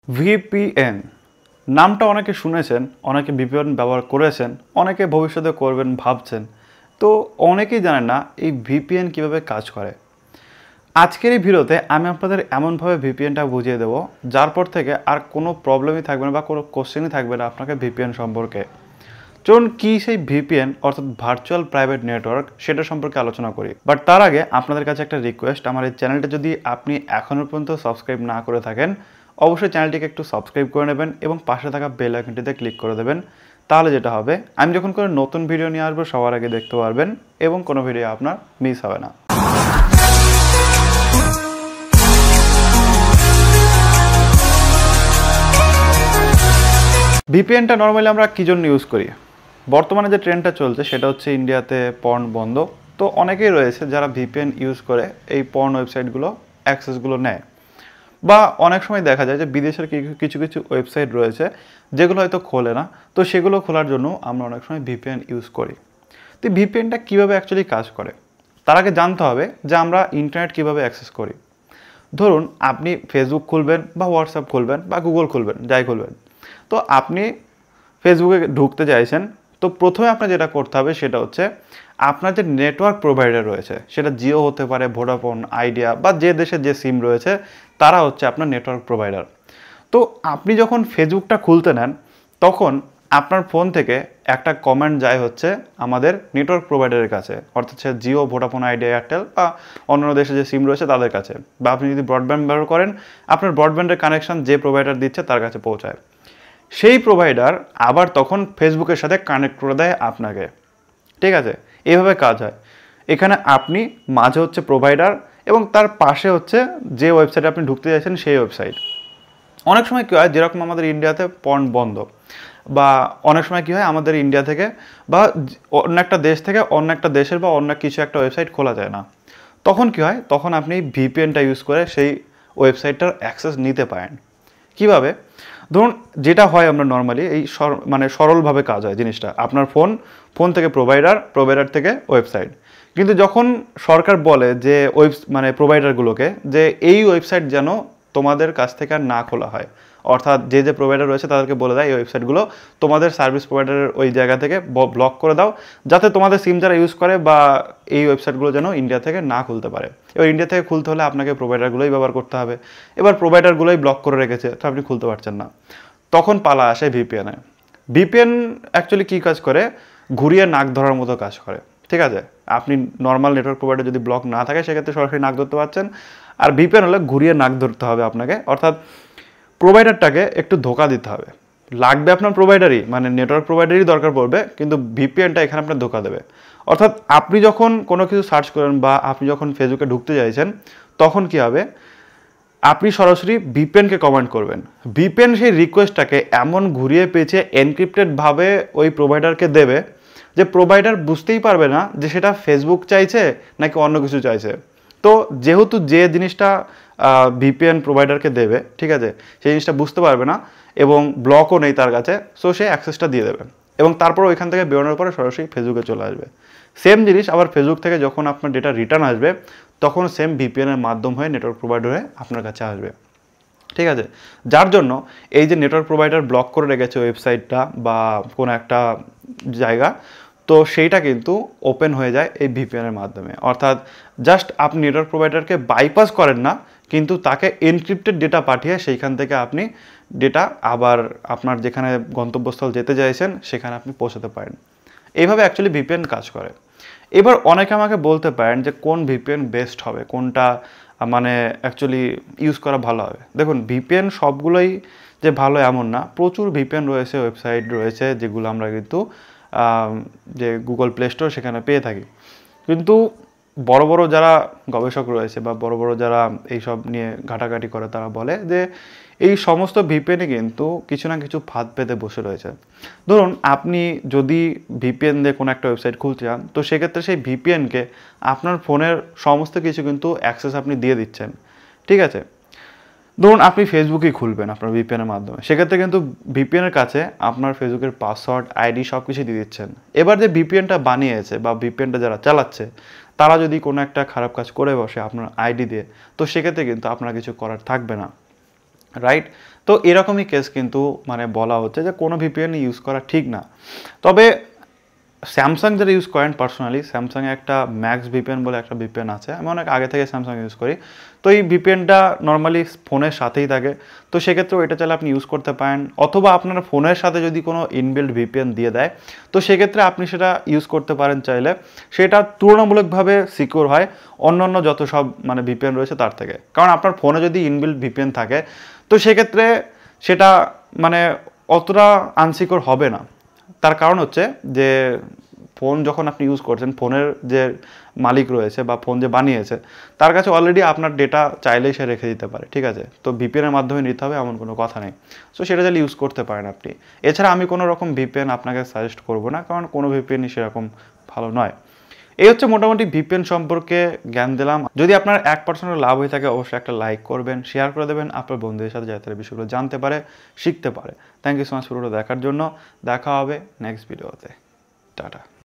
VPN নামটা অনেকে শুনেছেন, অনেকে VPN ব্যবহার করেছেন, অনেকে ভবিষ্যতে করবেন ভাবছেন। তো অনেকেই জানেন না এই VPN কিভাবে কাজ করে। আজকের এই ভিডিওতে আমি আপনাদের এমনভাবে VPNটা বুঝিয়ে দেব যার পর থেকে আর কোনো প্রবলেমই থাকবে না বা কোনো কোশ্চেনই থাকবে না আপনাকে VPN সম্পর্কে। চলুন কি সেই VPN অর্থাৎ ভার্চুয়াল প্রাইভেট নেটওয়ার্ক সেটা সম্পর্কে আলোচনা করি। বাট তার আগে আপনাদের কাছে একটা রিকোয়েস্ট, আমার এই চ্যানেলটা যদি আপনি এখনও পর্যন্ত সাবস্ক্রাইব না করে থাকেন অবশ্যই চ্যানেলটিকে একটু সাবস্ক্রাইব করে নেবেন এবং পাশে থাকা বেল আইকনটিতে ক্লিক করে দেবেন। তাহলে যেটা হবে আমি যখন কোনো নতুন ভিডিও নিয়ে আসবো সবার আগে দেখতে পারবেন এবং কোনো ভিডিও আপনার মিস হবে না। VPNটা নর্মালি আমরা কী জন্য ইউজ করি? বর্তমানে যে ট্রেন্ডটা চলছে সেটা হচ্ছে ইন্ডিয়াতে পর্ন বন্ধ। তো অনেকেই রয়েছে যারা VPN ইউজ করে এই পর্ন ওয়েবসাইটগুলো অ্যাক্সেসগুলো নেয়, বা অনেক সময় দেখা যায় যে বিদেশের কিছু কিছু ওয়েবসাইট রয়েছে যেগুলো হয়তো খোলে না, তো সেগুলো খোলার জন্য আমরা অনেক সময় VPN ইউজ করি। তো VPNটা কীভাবে অ্যাকচুয়ালি কাজ করে তার আগে জানতে হবে যে আমরা ইন্টারনেট কীভাবে অ্যাক্সেস করি। ধরুন আপনি ফেসবুক খুলবেন বা হোয়াটসঅ্যাপ খুলবেন বা গুগল খুলবেন, যাই খুলবেন, তো আপনি ফেসবুকে ঢুকতে চাইছেন, তো প্রথমে আপনার যেটা করতে হবে সেটা হচ্ছে আপনার যে নেটওয়ার্ক প্রোভাইডার রয়েছে, সেটা জিও হতে পারে, ভোডাফোন, আইডিয়া বা যে দেশে যে সিম রয়েছে তারা হচ্ছে আপনার নেটওয়ার্ক প্রোভাইডার। তো আপনি যখন ফেসবুকটা খুলতে নেন তখন আপনার ফোন থেকে একটা কমান্ড যায় হচ্ছে আমাদের নেটওয়ার্ক প্রোভাইডারের কাছে, অর্থাৎ সে জিও, ভোডাফোন, আইডিয়া, এয়ারটেল বা অন্যান্য দেশে যে সিম রয়েছে তাদের কাছে, বা আপনি যদি ব্রডব্যান্ড ব্যবহার করেন আপনার ব্রডব্যান্ডের কানেকশন যে প্রোভাইডার দিচ্ছে তার কাছে পৌঁছায়। সেই প্রোভাইডার আবার তখন ফেসবুকের সাথে কানেক্ট করে দেয় আপনাকে। ঠিক আছে, এইভাবে কাজ হয়। এখানে আপনি মাঝে হচ্ছে প্রোভাইডার এবং তার পাশে হচ্ছে যে ওয়েবসাইটে আপনি ঢুকতে চাইছেন সেই ওয়েবসাইট। অনেক সময় কী হয়, যেরকম আমাদের ইন্ডিয়াতে পর্ন বন্ধ, বা অনেক সময় কী হয় আমাদের ইন্ডিয়া থেকে বা অন্য একটা দেশ থেকে অন্য একটা দেশের বা অন্য কিছু একটা ওয়েবসাইট খোলা যায় না, তখন কী হয়, তখন আপনি VPNটা ইউজ করে সেই ওয়েবসাইটটার অ্যাক্সেস নিতে পারেন। কিভাবে? ধরুন যেটা হয় আমরা নর্মালি এই সরলভাবে কাজ হয় জিনিসটা, আপনার ফোন থেকে প্রোভাইডার থেকে ওয়েবসাইট। কিন্তু যখন সরকার বলে যে প্রোভাইডারগুলোকে যে এই ওয়েবসাইট যেন তোমাদের কাছ থেকে আর না খোলা হয়, অর্থাৎ যে যে প্রোভাইডার রয়েছে তাদেরকে বলে দেয় এই ওয়েবসাইটগুলো তোমাদের সার্ভিস প্রোভাইডারের ওই জায়গা থেকে ব্লক করে দাও, যাতে তোমাদের সিম যারা ইউজ করে বা এই ওয়েবসাইটগুলো যেন ইন্ডিয়া থেকে না খুলতে পারে। এবার ইন্ডিয়া থেকে খুলতে হলে আপনাকে প্রোভাইডারগুলোই ব্যবহার করতে হবে। এবার প্রোভাইডারগুলোই ব্লক করে রেখেছে, তো আপনি খুলতে পারছেন না, তখন পালা আসে VPN-এ। VPN অ্যাকচুয়ালি কী কাজ করে? ঘুরিয়ে নাক ধরার মতো কাজ করে। ঠিক আছে, আপনি নর্মাল নেটওয়ার্ক প্রোভাইডার যদি ব্লক না থাকে সেক্ষেত্রে সরাসরি নাক ধরতে পারছেন, আর VPN হলে ঘুরিয়ে নাক ধরতে হবে আপনাকে, অর্থাৎ প্রোভাইডারটাকে একটু ধোকা দিতে হবে। লাগবে আপনার প্রোভাইডারই, নেটওয়ার্ক প্রোভাইডারই দরকার পড়বে, কিন্তু VPNটা এখানে আপনার ধোকা দেবে। অর্থাৎ আপনি যখন কোনো কিছু সার্চ করেন বা আপনি যখন ফেসবুকে ঢুকতে চাইছেন তখন কি হবে, আপনি সরাসরি VPNকে কমান্ড করবেন। VPN সেই রিকোয়েস্টটাকে এমন ঘুরিয়ে পেঁচিয়ে এনক্রিপ্টেডভাবে ওই প্রোভাইডারকে দেবে যে প্রোভাইডার বুঝতেই পারবে না যে সেটা ফেসবুক চাইছে নাকি অন্য কিছু চাইছে। তো যেহেতু যে জিনিসটা VPN প্রোভাইডারকে দেবে, ঠিক আছে, সেই জিনিসটা বুঝতে পারবে না এবং ব্লকও নেই তার কাছে, সো সে অ্যাক্সেসটা দিয়ে দেবে এবং তারপর ওইখান থেকে বেরোনোর পরে সরাসরি ফেসবুকে চলে আসবে। সেম জিনিস আবার ফেসবুক থেকে যখন আপনার ডেটা রিটার্ন আসবে তখন সেম VPN-এর মাধ্যম হয়ে নেটওয়ার্ক প্রোভাইডার হয়ে আপনার কাছে আসবে। ঠিক আছে, যার জন্য এই যে নেটওয়ার্ক প্রোভাইডার ব্লক করে রেখেছে ওয়েবসাইটটা বা কোনো একটা জায়গা, তো সেইটা কিন্তু ওপেন হয়ে যায় এই VPN-এর মাধ্যমে। অর্থাৎ জাস্ট আপনি নেটওয়ার্ক প্রোভাইডারকে বাইপাস করেন না, কিন্তু তাকে এনক্রিপ্টেড ডেটা পাঠিয়ে সেইখান থেকে আপনি ডেটা আবার আপনার যেখানে গন্তব্যস্থল যেতে চাইছেন সেখানে আপনি পৌঁছাতে পারেন। এইভাবে অ্যাকচুয়ালি VPN কাজ করে। এবার অনেকে আমাকে বলতে পারেন যে কোন VPN বেস্ট হবে, কোনটা অ্যাকচুয়ালি ইউজ করা ভালো হবে। দেখুন, VPN সবগুলোই যে ভালো এমন না, প্রচুর VPN রয়েছে, ওয়েবসাইট রয়েছে যেগুলো আমরা কিন্তু যে গুগল প্লে স্টোর সেখানে পেয়ে থাকি। কিন্তু বড় বড় যারা গবেষক রয়েছে বা বড় বড় যারা এইসব নিয়ে ঘাটাঘাটি করে তারা বলে যে এই সমস্ত VPN-এ কিন্তু কিছু না কিছু ফাঁদ পেতে বসে রয়েছে। ধরুন আপনি যদি VPN দিয়ে কোনো একটা ওয়েবসাইট খুলতে চান, তো সেক্ষেত্রে সেই VPN-কে আপনার ফোনের সমস্ত কিছু কিন্তু অ্যাক্সেস আপনি দিয়ে দিচ্ছেন। ঠিক আছে, ধরুন আপনি ফেসবুকই খুলবেন আপনার VPN-এর মাধ্যমে, সেক্ষেত্রে কিন্তু VPN-এর কাছে আপনার ফেসবুকের পাসওয়ার্ড, আইডি সব কিছু দিয়ে দিচ্ছেন। এবার যে VPN-টা বানিয়েছে বা VPN-টা যারা চালাচ্ছে তারা যদি কোনো একটা খারাপ কাজ করে বসে আপনার আইডি দিয়ে, তো সেক্ষেত্রে কিন্তু আপনার কিছু করার থাকবে না, রাইট? তো এরকমই কেস কিন্তু মানে বলা হচ্ছে যে কোনো ভিপিএন ইউজ করা ঠিক না। তবে স্যামসাং যারা ইউজ করেন, পার্সোনালি স্যামসাংয়ে একটা ম্যাক্স ভিপিএন বলে একটা ভিপিএন আছে, আমি অনেক আগে থেকে স্যামসাং ইউজ করি। তো এই ভিপিএনটা নর্মালি ফোনের সাথেই থাকে, তো সেক্ষেত্রেও এটা চাইলে আপনি ইউজ করতে পারেন, অথবা আপনার ফোনের সাথে যদি কোনো ইনবিল্ড ভিপিএন দিয়ে দেয় তো সেক্ষেত্রে আপনি সেটা ইউজ করতে পারেন চাইলে, সেটা তুলনামূলকভাবে সিকিউর হয় অন্যান্য যত সব মানে ভিপিএন রয়েছে তার থেকে। কারণ আপনার ফোনে যদি ইনবিল্ড ভিপিএন থাকে তো সেক্ষেত্রে সেটা মানে অতটা আনসিকিউর হবে না। তার কারণ হচ্ছে যে ফোন যখন আপনি ইউজ করছেন, ফোনের যে মালিক রয়েছে বা ফোন যে বানিয়েছে তার কাছে অলরেডি আপনার ডেটা চাইলেই সে রেখে দিতে পারে, ঠিক আছে? তো ভিপিএনের মাধ্যমে নিতে হবে এমন কোনো কথা নেই। সো সেটা চাইলে ইউজ করতে পারেন আপনি। এছাড়া আমি কোনো রকম ভিপিএন আপনাকে সাজেস্ট করব না, কারণ কোনো ভিপিএনই সেরকম ভালো নয়। এই হচ্ছে মোটামুটি ভিপিএন সম্পর্কে জ্ঞান দিলাম। যদি আপনার 1% লাভ হয়ে থাকে অবশ্যই একটা লাইক করবেন, শেয়ার করে দেবেন আপনার বন্ধুদের সাথে, যাতে তারা বিষয়গুলো জানতে পারে, শিখতে পারে। থ্যাংক ইউ সো মাচ পুরোটা দেখার জন্য। দেখা হবে নেক্সট ভিডিওতে। টাটা।